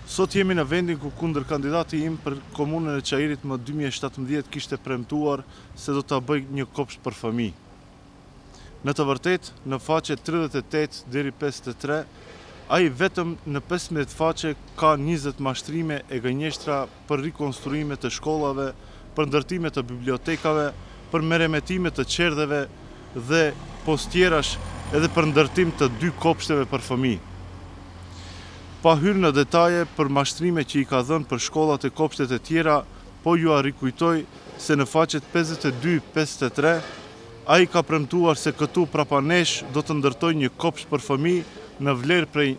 Sot jemi në vendin ku kundër kandidati im për komunën e Çajirit më 2017 kishte premtuar se do ta bëj një kopsht për fëmijë. Në të vërtetë, në faqe 38 deri 53, ai vetëm në 15 faqe ka 20 mashtrime e gënjeshtra për rikonstruime të shkollave, për ndërtime të bibliotekave, për meremetime të qerdheve dhe postjerash edhe për ndërtim të 2 kopshteve për fëmijë. Pa hyrë në detaje për mashtrime që i ka dhënë për shkollat e kopshtet e tjera, po ju a rikujtoj se në faqet 52-53, ai ka premtuar se këtu prapanesh do të ndërtoj një kopsht për fëmijë në vlerë prej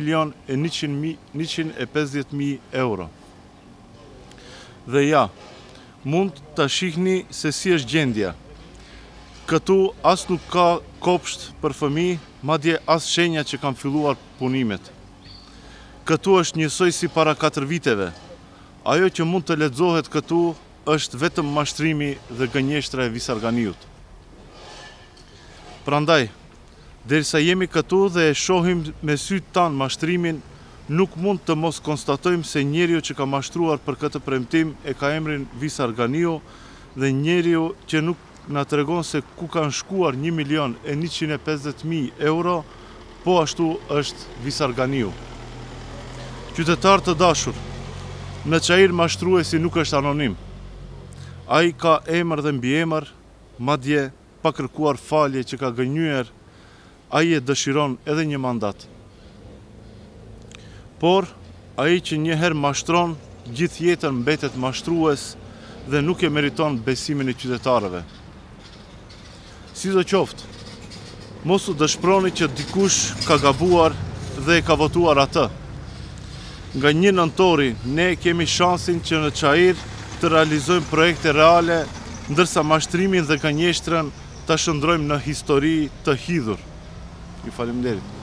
1.150.000 euro. Dhe ja, mund të shihni se si është gjendja. Këtu as nuk ka kopsht për fëmijë, madje as shenja që kanë filluar punimet. Këtu është njësoj si para 4 viteve. Ajo që mund të lexohet këtu është vetëm mashtrimi dhe gënjeshtra e Visarganiut. Prandaj, derisa jemi këtu dhe e shohim me sytë tanë mashtrimin, nuk mund të mos konstatojmë se njeriu që ka mashtruar për këtë premtim e ka emrin Visarganiu dhe njeriu që nuk na tregon se ku kanë shkuar 1.150.000 euro, po ashtu është Visarganiu. Qytetar të dashur, në Çajir mashtruesi nuk është anonim. Ai ka emër dhe mbiemër, madje pa kërkuar falje që ka gënjyer, ai e dëshiron edhe një mandat. Por ai që një herë mashtron, gjithë jetën mbetet mashtrues dhe nuk e meriton besimin e qytetarëve. Sidoqoftë, mos u dëshproni që dikush ka gabuar dhe e ka votuar atë. Nga 1 nëntori, ne kemi shansin që në Çajir të realizojmë projekte reale, ndërsa mashtrimin dhe gënjeshtrën ta shndrojmë në histori të hidhur. Ju faleminderit.